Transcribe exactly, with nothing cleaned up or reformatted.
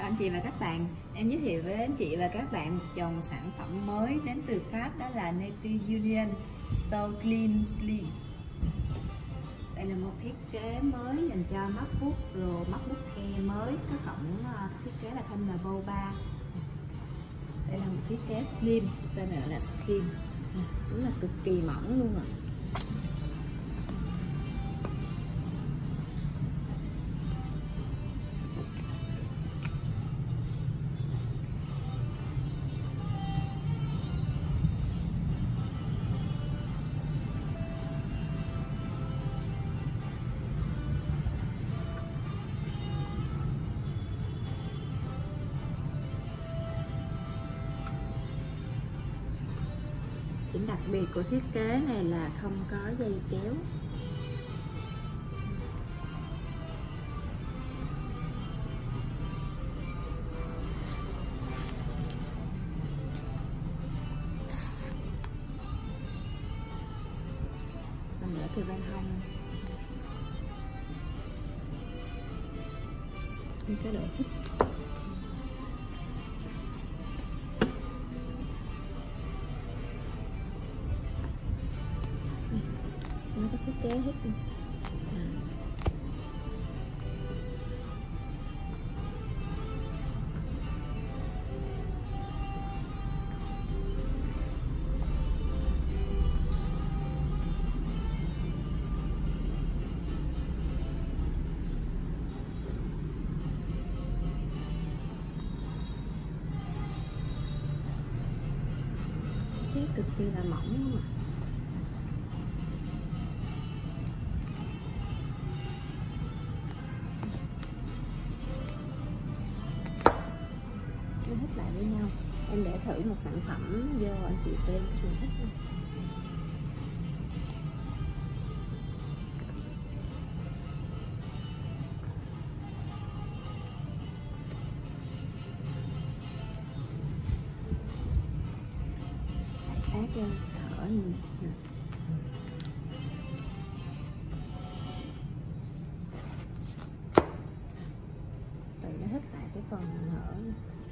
anh chị và các bạn, em giới thiệu với anh chị và các bạn một dòng sản phẩm mới đến từ Pháp, đó là Native Union Store Clean Slim. Đây là một thiết kế mới dành cho MacBook Pro, MacBook Air mới có cổng thiết kế là Thunderbolt ba. Đây là một thiết kế slim, tên gọi là slim, đúng là cực kỳ mỏng luôn rồi. Điểm đặc biệt của thiết kế này là không có dây kéo. Còn nữa từ bên hông như cái độ hít. Nó có thiết kế hết à. Thiết kế cực kỳ là mỏng luôn à. Nó hít lại với nhau. Em để thử một sản phẩm vô anh chị xem cái hình hít này. Lại sát lên thở nè. Tự nó hít lại cái phần hở.